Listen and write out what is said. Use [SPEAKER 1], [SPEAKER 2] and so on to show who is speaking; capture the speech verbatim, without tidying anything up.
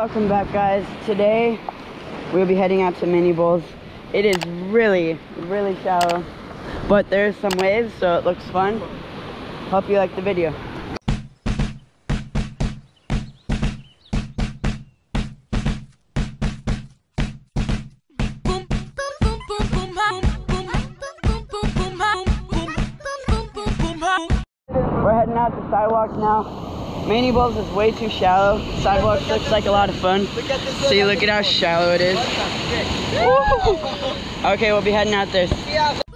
[SPEAKER 1] Welcome back, guys. Today we'll be heading out to mini bowls. It is really really shallow, but there's some waves, so it looks fun. Hope you like the video. We're heading out to sidewalks now. Mini bowls is way too shallow. Sidewalks looks like a lot of fun. See, look at how shallow it is. Woo! Okay, we'll be heading out there.